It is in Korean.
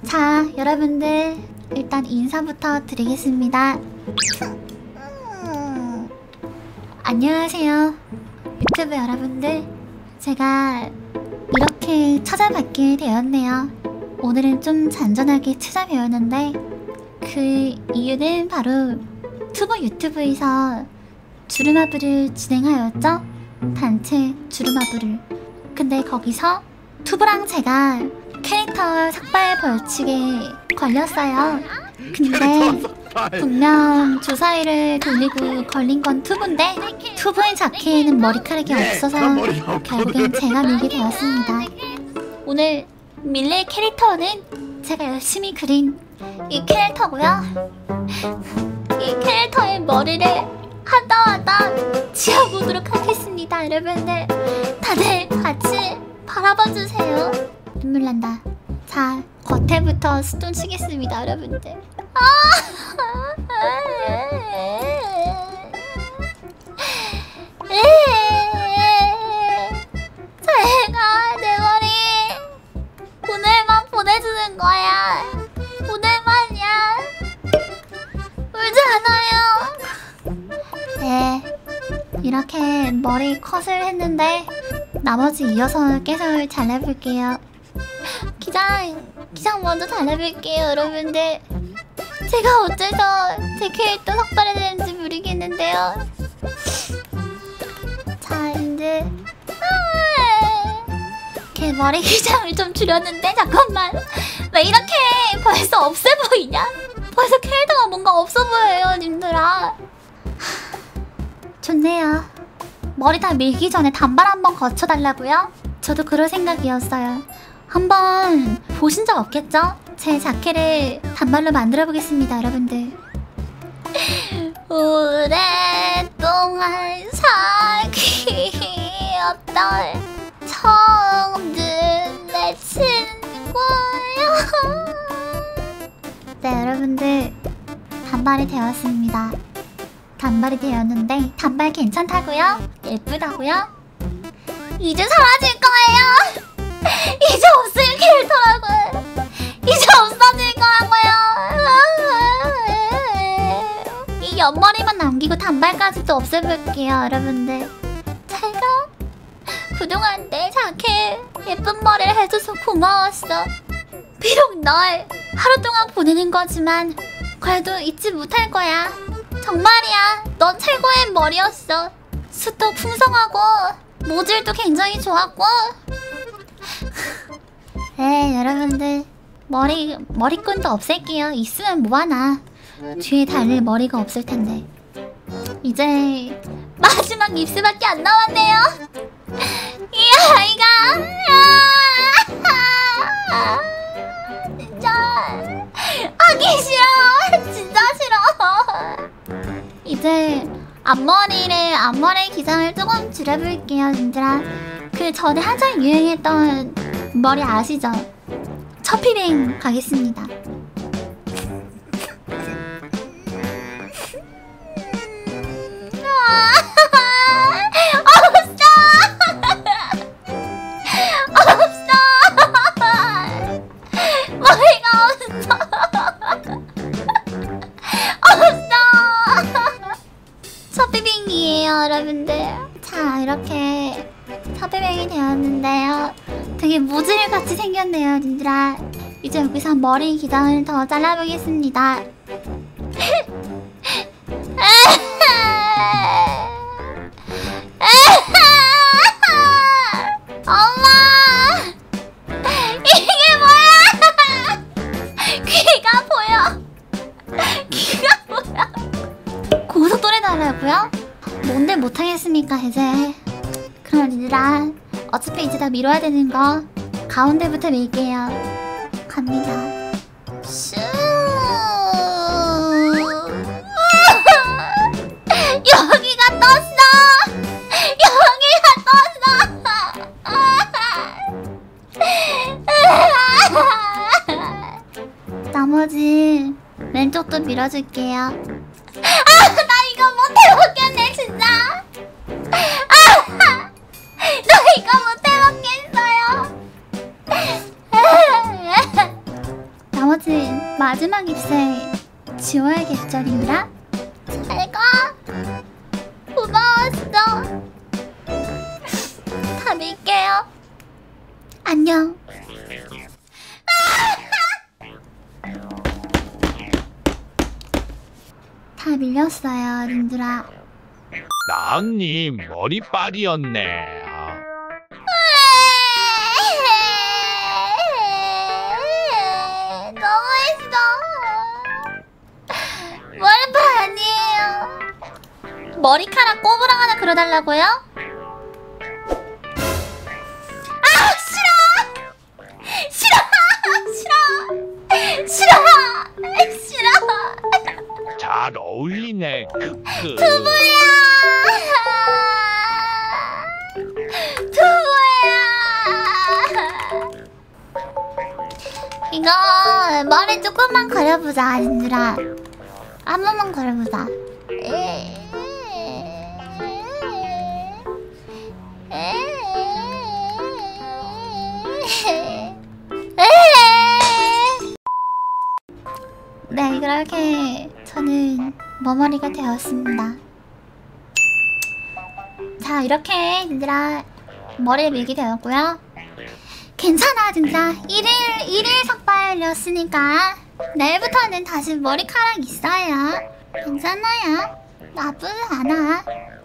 자, 여러분들 일단 인사부터 드리겠습니다. 안녕하세요 유튜브 여러분들, 제가 이렇게 찾아뵙게 되었네요. 오늘은 좀 잔잔하게 찾아뵈었는데 그 이유는 바로 투보 유튜브에서 주루마블을 진행하였죠? 단체 주루마블을. 근데 거기서 투보랑 제가 캐릭터 삭발 벌칙에 걸렸어요. 근데 분명 주사위를 돌리고 걸린 건 투보인데 투보의 자켓에는 머리카락이 없어서 결국엔 제가 밀게 되었습니다. 오늘 밀릴 캐릭터는 제가 열심히 그린 이 캐릭터고요. 이 캐릭터의 머리를 하다하다 지워보도록 하겠습니다. 여러분들 다들 같이 바라봐주세요. 눈물 난다. 자, 겉에부터 스톤 치겠습니다. 여러분들. 제가 내 머리 오늘만 보내주는 거야. 오늘만이야. 울지 않아요. 네, 이렇게 머리 컷을 했는데 나머지 이어서 계속 잘라볼게요. 기장 먼저 잘라볼게요. 여러분들, 제가 어째서 제 캐릭터 삭발해야 되는지 모르겠는데요. 자, 이제 이렇게 머리 기장을 좀 줄였는데, 잠깐만, 왜 이렇게 벌써 없애 보이냐? 벌써 캐릭터가 뭔가 없어 보여요, 님들아. 좋네요. 머리 다 밀기 전에 단발 한번 거쳐달라고요? 저도 그럴 생각이었어요. 한번 보신 적 없겠죠? 제 자켓을 단발로 만들어 보겠습니다, 여러분들. 오랫동안 사귀었던 처음 내 친구요. 네, 여러분들 단발이 되었습니다. 단발이 되었는데 단발 괜찮다고요? 예쁘다고요? 이제 사라질 거예요. 이제 없을 캐릭터라고요. 이제 없어질 거라고요. 이 옆머리만 남기고 단발까지도 없애볼게요. 여러분들, 제가 그동안 내 자켓 예쁜 머리를 해줘서 고마웠어. 비록 널 하루 동안 보내는 거지만 그래도 잊지 못할 거야. 정말이야. 넌 최고의 머리였어. 숱도 풍성하고 모질도 굉장히 좋았고. 네, 여러분들 머리끈도 없앨게요. 있으면 뭐하나. 뒤에 달릴 머리가 없을 텐데. 이제 마지막 입술밖에 안 남았네요. 이 아이가 진짜 하기 싫어. 진짜 싫어. 이제 앞머리 기장을 조금 줄여볼게요, 님들아. 그 전에 한창 유행했던 머리 아시죠? 처피뱅 가겠습니다. 여러분들, 자, 이렇게 섭외뱅이 되었는데요. 되게 모질같이 생겼네요, 님들아. 이제 여기서 머리 기장을 더 잘라보겠습니다. 엄마! 이게 뭐야! 귀가 보여! 귀가 보여! 고속도로 달라고요? 뭔데 못하겠습니까, 이제. 그럼 얘들아, 어차피 이제 다 밀어야 되는 거 가운데부터 밀게요. 갑니다. 슈. 여기가 떴어! 여기가 떴어! 나머지 왼쪽도 밀어줄게요. 나 이거 못해먹겠네, 진짜. 나 이거 못해먹겠어요. 마지막 잎새 지워야겠죠, 린드라? 잘가. 고마웠어. 다 밀게요. 안녕. 다 밀렸어요, 린드라. 나은님 머리빨이었네. 너무했어. 머리빨 아니에요. 머리카락 꼬부랑 하나 그려달라고요? 아 싫어. 싫어. 싫어. 싫어. 싫어. 잘 어울리네. 크크. 두부야. 두부야. 이거 머리 조금만 그려보자, 린드라. 한 번만 그려보자. 네, 그렇게 저는 머머리가 되었습니다. 자, 이렇게 린드라 머리를 밀게 되었고요. 괜찮아, 진짜. 1일 삭발이었으니까 내일부터는 다시 머리카락 있어요. 괜찮아요. 나쁘지 않아.